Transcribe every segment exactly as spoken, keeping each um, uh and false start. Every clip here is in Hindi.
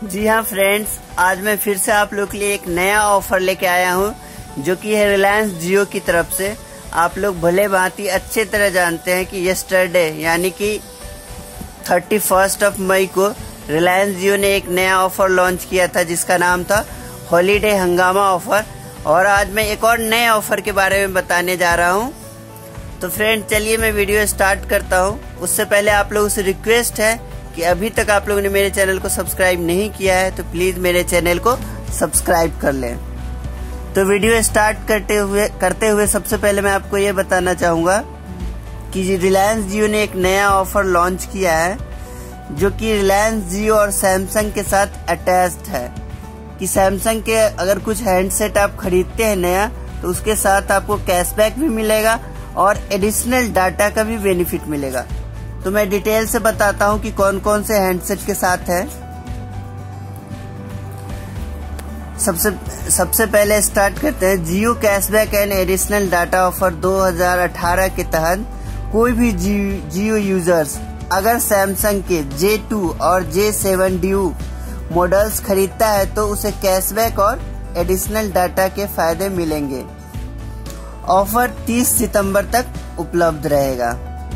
जी हाँ फ्रेंड्स, आज मैं फिर से आप लोग के लिए एक नया ऑफर लेके आया हूँ जो कि है रिलायंस जियो की तरफ से। आप लोग भले भांति अच्छे तरह जानते हैं कि यस्टरडे यानी कि थर्टी फर्स्ट ऑफ मई को रिलायंस जियो ने एक नया ऑफर लॉन्च किया था जिसका नाम था हॉलीडे हंगामा ऑफर। और आज मैं एक और नए ऑफर के बारे में बताने जा रहा हूँ। तो फ्रेंड चलिए मैं वीडियो स्टार्ट करता हूँ। उससे पहले आप लोगों से रिक्वेस्ट है कि अभी तक आप लोगों ने मेरे चैनल को सब्सक्राइब नहीं किया है तो प्लीज मेरे चैनल को सब्सक्राइब कर लें। तो वीडियो स्टार्ट करते हुए करते हुए सबसे पहले मैं आपको ये बताना चाहूँगा कि रिलायंस जियो ने एक नया ऑफर लॉन्च किया है जो कि रिलायंस जियो और सैमसंग के साथ अटैच्ड है। कि सैमसंग के अगर कुछ हैंडसेट आप खरीदते हैं नया तो उसके साथ आपको कैशबैक भी मिलेगा और एडिशनल डाटा का भी बेनिफिट मिलेगा। तो मैं डिटेल से बताता हूं कि कौन कौन से हैंडसेट के साथ है। सबसे सबसे पहले स्टार्ट करते हैं Jio cashback and additional data offer दो हज़ार अठारह के तहत कोई भी जियो यूजर्स अगर सैमसंग के जे टू और जे सेवन ड्यू मॉडल्स खरीदता है तो उसे कैशबैक और एडिशनल डाटा के फायदे मिलेंगे। ऑफर तीस सितंबर तक उपलब्ध रहेगा।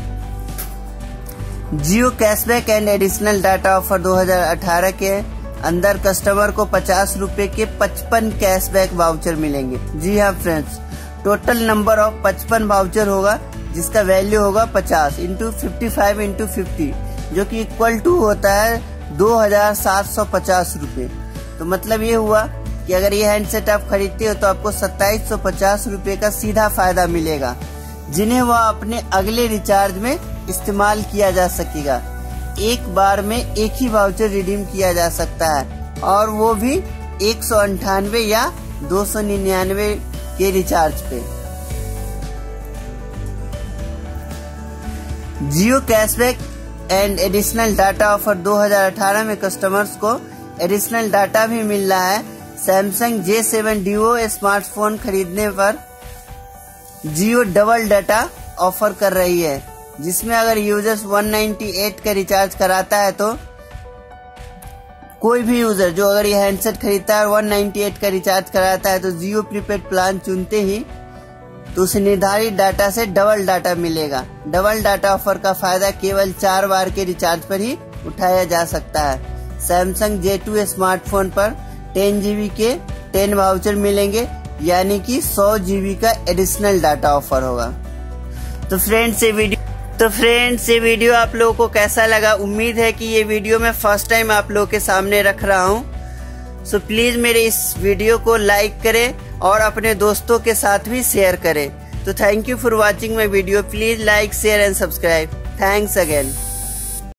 Jio cashback and additional data offer दो हज़ार अठारह के अंदर कस्टमर को पचास रुपए के पचपन कैशबैक वाउचर मिलेंगे। जी हाँ फ्रेंड्स, टोटल नंबर ऑफ पचपन वाउचर होगा जिसका वैल्यू होगा पचास into fifty five into fifty जो कि इक्वल टू होता है दो हजार सात सौ पचास रुपए। तो मतलब ये हुआ कि अगर ये हैंडसेट आप खरीदते हो तो आपको सत्ताईस सौ पचास रुपए का सीधा फायदा मिलेगा जिन्हें वह अपने अगले रिचार्ज में इस्तेमाल किया जा सकेगा। एक बार में एक ही वाउचर रिडीम किया जा सकता है और वो भी एक सौ अंठानवे या दो सौ निन्यानवे के रिचार्ज पे। Jio cashback and additional data offer दो हज़ार अठारह में कस्टमर्स को एडिशनल डाटा भी मिल रहा है। Samsung J seven duo smartphone खरीदने पर जियो डबल डाटा ऑफर कर रही है जिसमें अगर यूजर्स एक सौ अट्ठानवे का रिचार्ज कराता है तो कोई भी यूजर जो अगर ये हैंडसेट खरीदता है और एक सौ अट्ठानवे का रिचार्ज कराता है तो जियो प्रीपेड प्लान चुनते ही तो उसे निर्धारित डाटा से डबल डाटा मिलेगा। डबल डाटा ऑफर का फायदा केवल चार बार के रिचार्ज पर ही उठाया जा सकता है। सैमसंग जे टू स्मार्टफोन पर टेन जीबी के टेन वाउचर मिलेंगे यानी कि सौ जीबी का एडिशनल डाटा ऑफर होगा। तो फ्रेंड्स ये वीडियो तो फ्रेंड्स ये वीडियो आप लोगों को कैसा लगा? उम्मीद है कि ये वीडियो मैं फर्स्ट टाइम आप लोगों के सामने रख रहा हूँ। सो प्लीज मेरे इस वीडियो को लाइक करें और अपने दोस्तों के साथ भी शेयर करें। तो thank you for watching my video. Please like share and subscribe. Thanks again.